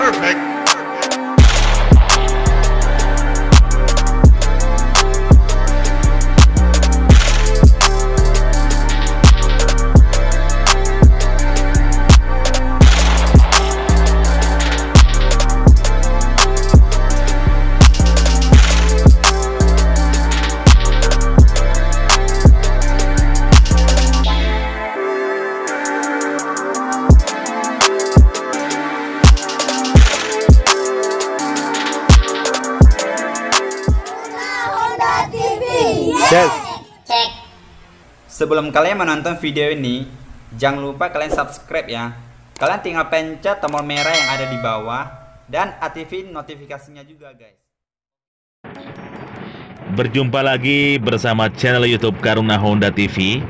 Perfect. Cek. Sebelum kalian menonton video ini, jangan lupa kalian subscribe ya. Kalian tinggal pencet tombol merah yang ada di bawah dan aktifin notifikasinya juga, guys. Berjumpa lagi bersama channel YouTube Karuna Honda TV.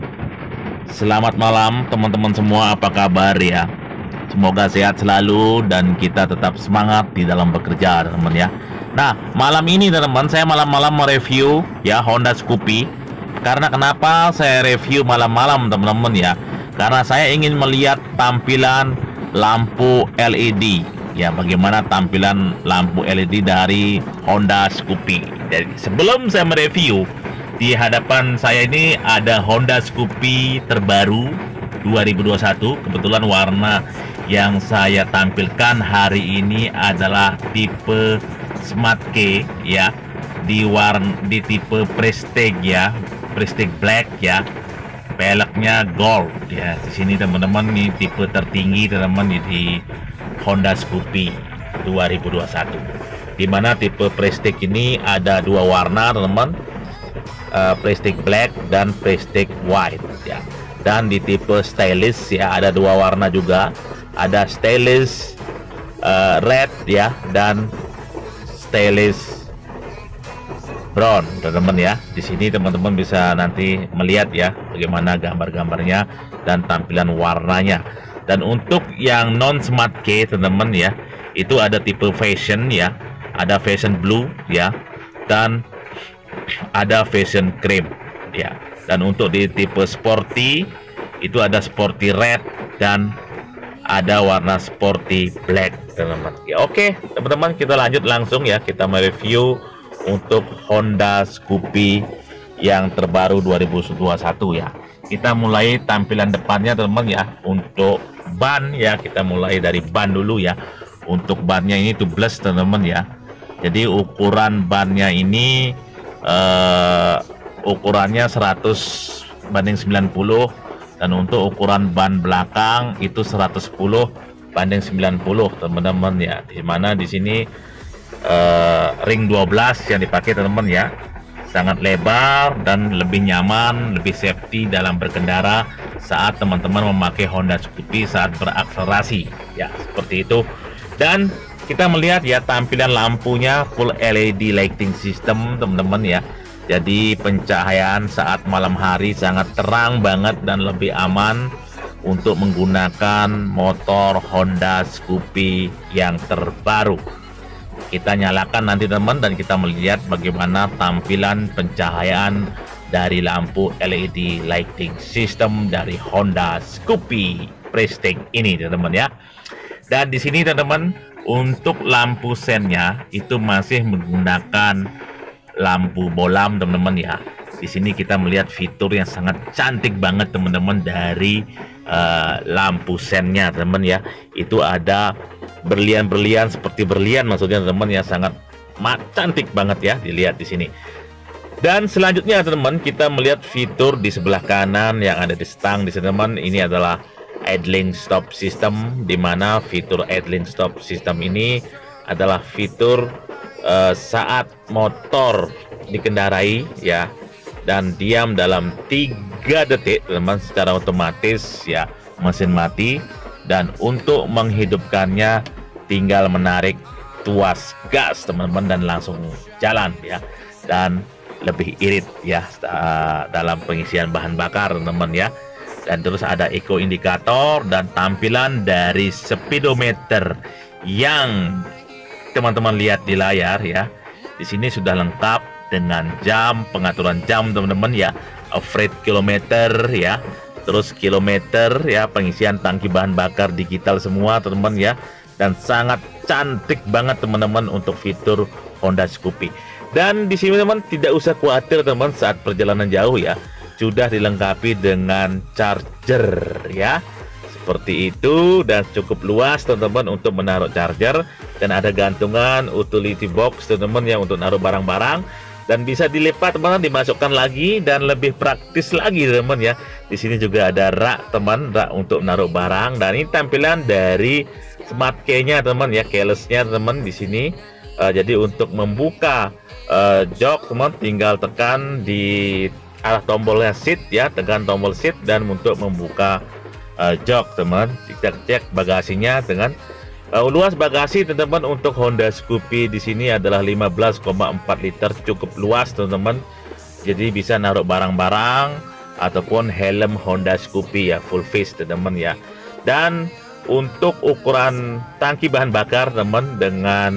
Selamat malam teman-teman semua, apa kabar ya? Semoga sehat selalu dan kita tetap semangat di dalam bekerja, teman-teman ya. Nah, malam ini teman-teman, saya malam-malam mereview ya Honda Scoopy. Karena kenapa saya review malam-malam teman-teman ya? Karena saya ingin melihat tampilan lampu LED ya, bagaimana tampilan lampu LED dari Honda Scoopy. Jadi sebelum saya mereview, di hadapan saya ini ada Honda Scoopy terbaru 2021. Kebetulan warna yang saya tampilkan hari ini adalah tipe Smart K ya, di tipe Prestige ya, Prestige Black ya, peleknya gold ya. Di sini teman-teman, ini tipe tertinggi teman-teman di Honda Scoopy 2021, dimana tipe Prestige ini ada dua warna teman-teman, Prestige Black dan Prestige White ya. Dan di tipe Stylish ya ada dua warna juga, ada Stylish Red ya dan Stylish Brown teman-teman ya. Di sini teman-teman bisa nanti melihat ya bagaimana gambar-gambarnya dan tampilan warnanya. Dan untuk yang non Smart K teman-teman ya, itu ada tipe Fashion ya, ada Fashion Blue ya, dan ada Fashion Cream ya. Dan untuk di tipe Sporty itu ada Sporty Red dan ada warna Sporty Black teman-teman ya. Oke teman-teman, kita lanjut langsung ya, kita mereview untuk Honda Scoopy yang terbaru 2021 ya. Kita mulai tampilan depannya teman-teman ya. Untuk ban ya, kita mulai dari ban dulu ya. Untuk bannya ini tubeless teman-teman ya. Jadi ukuran bannya ini ukurannya 100/90, dan untuk ukuran ban belakang itu 110/90 teman-teman ya. Dimana di sini ring 12 yang dipakai teman-teman ya, sangat lebar dan lebih nyaman, lebih safety dalam berkendara saat teman-teman memakai Honda Scoopy saat berakselerasi ya, seperti itu. Dan kita melihat ya tampilan lampunya full LED lighting system teman-teman ya. Jadi pencahayaan saat malam hari sangat terang banget dan lebih aman untuk menggunakan motor Honda Scoopy yang terbaru. Kita nyalakan nanti teman, dan kita melihat bagaimana tampilan pencahayaan dari lampu LED lighting system dari Honda Scoopy Prestige ini teman-teman ya. Dan di sini teman-teman, untuk lampu sennya itu masih menggunakan lampu bolam teman-teman ya. Di sini kita melihat fitur yang sangat cantik banget teman-teman dari lampu sennya teman-teman ya. Itu ada berlian-berlian, seperti berlian maksudnya teman-teman ya, sangat cantik banget ya, dilihat di sini. Dan selanjutnya teman-teman, kita melihat fitur di sebelah kanan yang ada di stang di sini teman. Ini adalah idling stop system, dimana fitur idling stop system ini adalah fitur saat motor dikendarai ya dan diam dalam 3 detik teman-teman, secara otomatis ya mesin mati, dan untuk menghidupkannya tinggal menarik tuas gas teman-teman dan langsung jalan ya, dan lebih irit ya dalam pengisian bahan bakar teman-teman ya. Dan terus ada eco indikator dan tampilan dari speedometer yang teman-teman lihat di layar ya. Di sini sudah lengkap dengan jam, pengaturan jam teman-teman ya, average kilometer ya, terus kilometer ya, pengisian tangki bahan bakar digital semua teman-teman ya, dan sangat cantik banget teman-teman untuk fitur Honda Scoopy. Dan di sini teman tidak usah khawatir teman saat perjalanan jauh ya, sudah dilengkapi dengan charger ya. Seperti itu, dan cukup luas teman-teman untuk menaruh charger, dan ada gantungan utility box teman-teman ya untuk naruh barang-barang, dan bisa dilipat teman-teman, dimasukkan lagi dan lebih praktis lagi teman ya. Di sini juga ada rak teman, rak untuk naruh barang, dan ini tampilan dari smart key-nya teman ya, keyless-nya teman di sini. Jadi untuk membuka jok teman tinggal tekan di arah tombolnya seat ya, tekan tombol seat, dan untuk membuka jok teman, kita cek bagasinya dengan luas bagasi teman-teman untuk Honda Scoopy di sini adalah 15,4 liter, cukup luas teman-teman. Jadi bisa naruh barang-barang ataupun helm Honda Scoopy ya, full face teman-teman ya. Dan untuk ukuran tangki bahan bakar teman dengan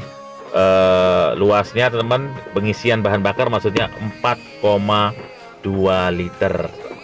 luasnya teman, pengisian bahan bakar maksudnya 4,2 liter.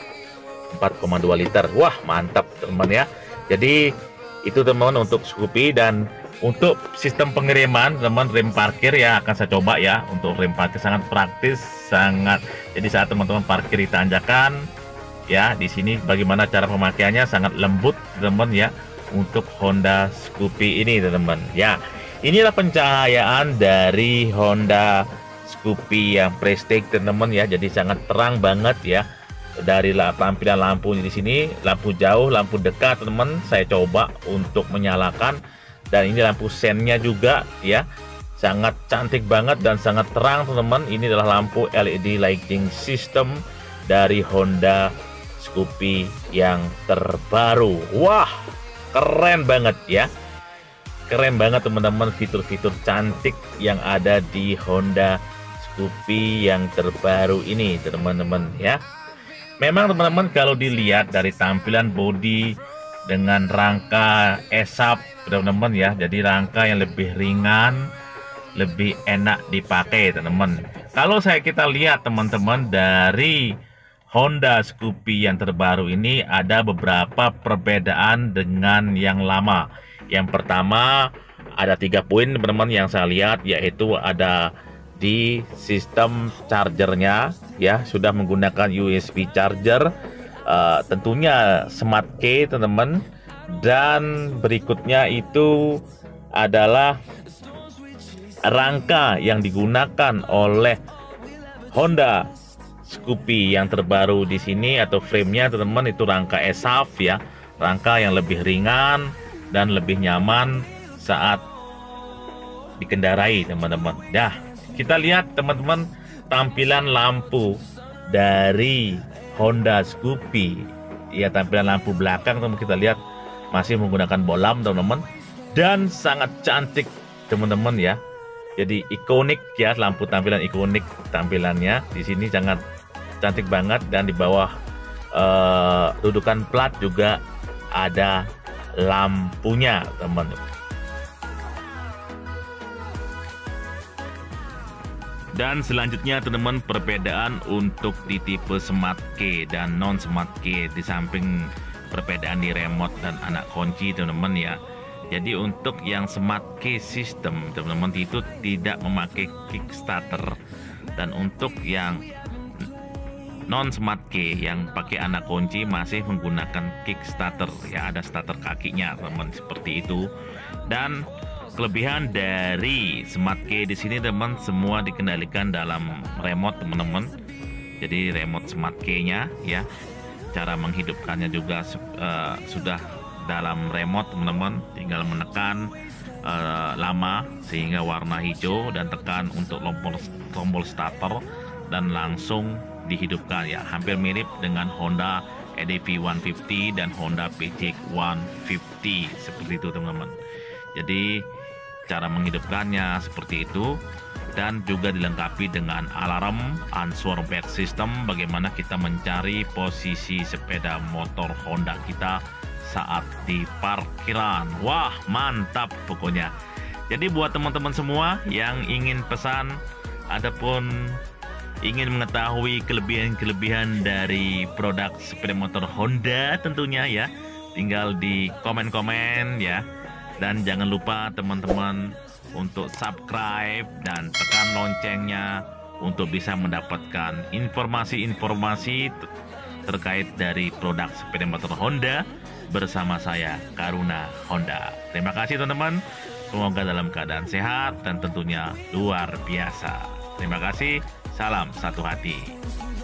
4,2 liter. Wah, mantap teman ya. Jadi itu teman untuk Scoopy. Dan untuk sistem pengiriman teman, rem parkir ya akan saya coba ya. Untuk rem parkir sangat praktis, sangat. Jadi saat teman-teman parkir di tanjakan ya, di sini bagaimana cara pemakaiannya, sangat lembut teman ya untuk Honda Scoopy ini teman ya. Inilah pencahayaan dari Honda Scoopy yang Prestige teman ya. Jadi sangat terang banget ya. Dari tampilan lampunya di sini, lampu jauh, lampu dekat teman, saya coba untuk menyalakan, dan ini lampu sennya juga ya, sangat cantik banget dan sangat terang teman-teman. Ini adalah lampu LED lighting system dari Honda Scoopy yang terbaru. Wah, keren banget ya, keren banget teman-teman, fitur-fitur cantik yang ada di Honda Scoopy yang terbaru ini teman-teman ya. Memang teman-teman kalau dilihat dari tampilan bodi dengan rangka ESAP teman-teman ya, jadi rangka yang lebih ringan, lebih enak dipakai teman-teman. Kalau kita lihat teman-teman dari Honda Scoopy yang terbaru ini ada beberapa perbedaan dengan yang lama. Yang pertama ada 3 poin teman-teman yang saya lihat, yaitu ada di sistem chargernya ya, sudah menggunakan USB charger, tentunya smart key teman-teman. Dan berikutnya itu adalah rangka yang digunakan oleh Honda Scoopy yang terbaru di sini, atau frame-nya teman-teman itu rangka ESAF ya, rangka yang lebih ringan dan lebih nyaman saat dikendarai teman-teman. Kita lihat teman-teman tampilan lampu dari Honda Scoopy ya, tampilan lampu belakang teman kita lihat masih menggunakan bolam teman-teman, dan sangat cantik teman-teman ya. Jadi ikonik ya, lampu tampilan ikonik tampilannya di sini sangat cantik banget. Dan di bawah dudukan plat juga ada lampunya teman-teman. Dan selanjutnya teman-teman, perbedaan untuk di tipe smart key dan non smart key, di samping perbedaan di remote dan anak kunci teman-teman ya. Jadi untuk yang smart key system teman-teman itu tidak memakai kickstarter, dan untuk yang non smart key yang pakai anak kunci masih menggunakan kickstarter ya, ada starter kakinya teman, seperti itu. Dan kelebihan dari smart key di sini teman, semua dikendalikan dalam remote teman-teman. Jadi remote smart key-nya ya, cara menghidupkannya juga sudah dalam remote teman-teman, tinggal menekan lama sehingga warna hijau dan tekan untuk tombol starter dan langsung dihidupkan ya, hampir mirip dengan Honda EDV 150 dan Honda PCX 150 seperti itu teman-teman. Jadi cara menghidupkannya seperti itu, dan juga dilengkapi dengan alarm answer back system, bagaimana kita mencari posisi sepeda motor Honda kita saat di parkiran. Wah, mantap pokoknya. Jadi buat teman-teman semua yang ingin pesan ataupun ingin mengetahui kelebihan-kelebihan dari produk sepeda motor Honda tentunya ya, tinggal di komen-komen ya. Dan jangan lupa teman-teman untuk subscribe dan tekan loncengnya untuk bisa mendapatkan informasi-informasi terkait dari produk sepeda motor Honda bersama saya, Karuna Honda. Terima kasih teman-teman. Semoga dalam keadaan sehat dan tentunya luar biasa. Terima kasih. Salam satu hati.